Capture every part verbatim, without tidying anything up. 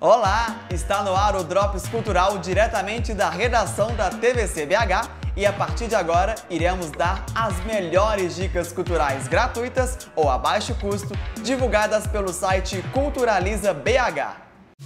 Olá! Está no ar o Drops Cultural diretamente da redação da T V C B H e a partir de agora iremos dar as melhores dicas culturais gratuitas ou a baixo custo divulgadas pelo site Culturaliza B H.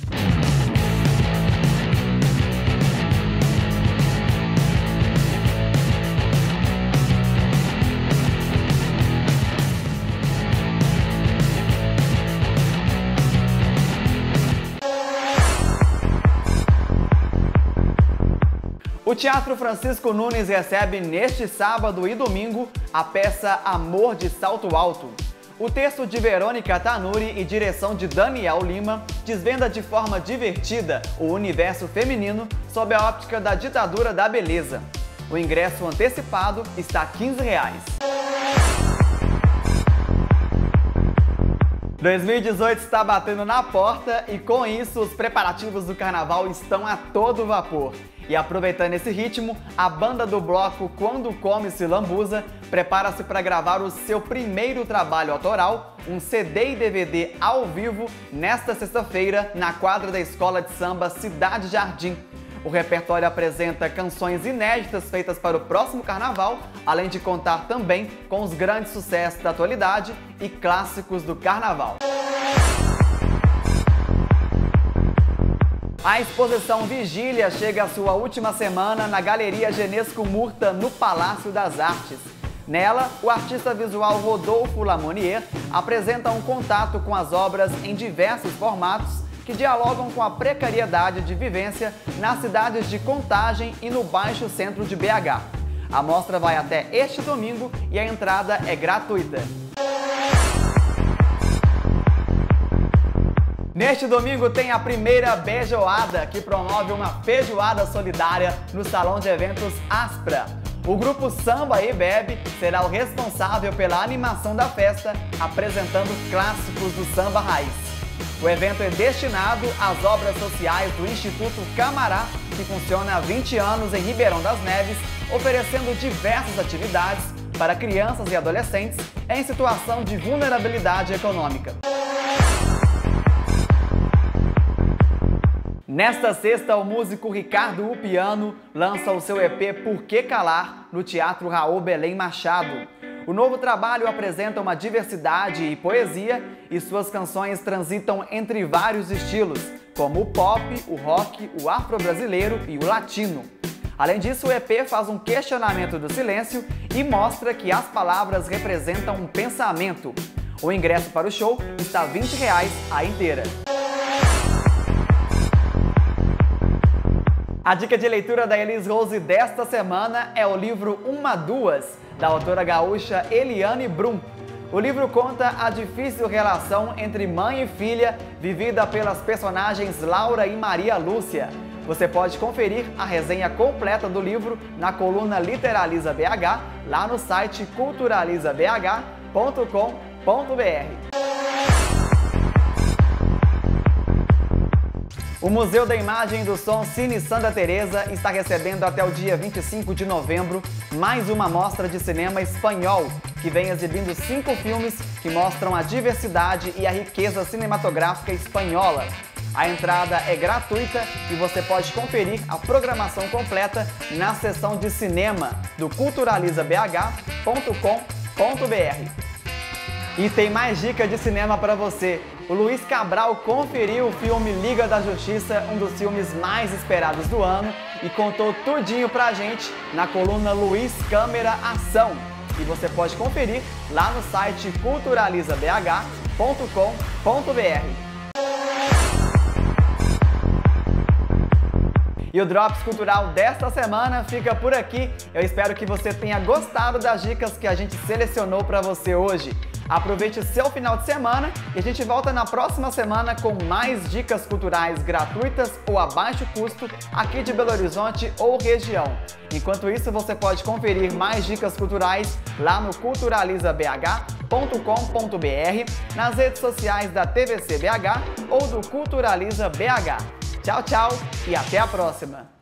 O Teatro Francisco Nunes recebe neste sábado e domingo a peça Amor de Salto Alto. O texto de Verônica Tanuri e direção de Daniel Lima desvenda de forma divertida o universo feminino sob a óptica da ditadura da beleza. O ingresso antecipado está quinze reais. dois mil e dezoito está batendo na porta e com isso os preparativos do carnaval estão a todo vapor. E aproveitando esse ritmo, a banda do bloco Quando Come Se Lambuza prepara-se para gravar o seu primeiro trabalho autoral, um C D e D V D ao vivo, nesta sexta-feira, na quadra da Escola de Samba Cidade Jardim. O repertório apresenta canções inéditas feitas para o próximo carnaval, além de contar também com os grandes sucessos da atualidade e clássicos do carnaval. A exposição Vigília chega à sua última semana na Galeria Genesco Murta, no Palácio das Artes. Nela, o artista visual Rodolfo Lamonier apresenta um contato com as obras em diversos formatos que dialogam com a precariedade de vivência nas cidades de Contagem e no Baixo Centro de B H. A mostra vai até este domingo e a entrada é gratuita. Neste domingo tem a primeira Beijoada, que promove uma feijoada solidária no Salão de Eventos Aspra. O grupo Samba e Bebe será o responsável pela animação da festa, apresentando clássicos do samba raiz. O evento é destinado às obras sociais do Instituto Camará, que funciona há vinte anos em Ribeirão das Neves, oferecendo diversas atividades para crianças e adolescentes em situação de vulnerabilidade econômica. Nesta sexta, o músico Ricardo Upiano lança o seu E P Por Que Calar no Teatro Raul Belém Machado. O novo trabalho apresenta uma diversidade e poesia e suas canções transitam entre vários estilos, como o pop, o rock, o afro-brasileiro e o latino. Além disso, o E P faz um questionamento do silêncio e mostra que as palavras representam um pensamento. O ingresso para o show está vinte reais a inteira. A dica de leitura da Elis Rose desta semana é o livro Uma Duas, da autora gaúcha Eliane Brum. O livro conta a difícil relação entre mãe e filha vivida pelas personagens Laura e Maria Lúcia. Você pode conferir a resenha completa do livro na coluna Literaliza B H, lá no site culturaliza b h ponto com ponto b r. O Museu da Imagem e do Som Cine Santa Teresa está recebendo até o dia vinte e cinco de novembro mais uma mostra de cinema espanhol, que vem exibindo cinco filmes que mostram a diversidade e a riqueza cinematográfica espanhola. A entrada é gratuita e você pode conferir a programação completa na seção de cinema do culturaliza b h ponto com ponto b r. E tem mais dica de cinema para você. O Luiz Cabral conferiu o filme Liga da Justiça, um dos filmes mais esperados do ano, e contou tudinho pra gente na coluna Luiz Câmera Ação. E você pode conferir lá no site culturaliza b h ponto com ponto b r. E o Drops Cultural desta semana fica por aqui. Eu espero que você tenha gostado das dicas que a gente selecionou para você hoje. Aproveite seu final de semana e a gente volta na próxima semana com mais dicas culturais gratuitas ou a baixo custo aqui de Belo Horizonte ou região. Enquanto isso, você pode conferir mais dicas culturais lá no culturaliza b h ponto com ponto b r, nas redes sociais da T V C B H ou do Culturaliza B H. Tchau, tchau e até a próxima!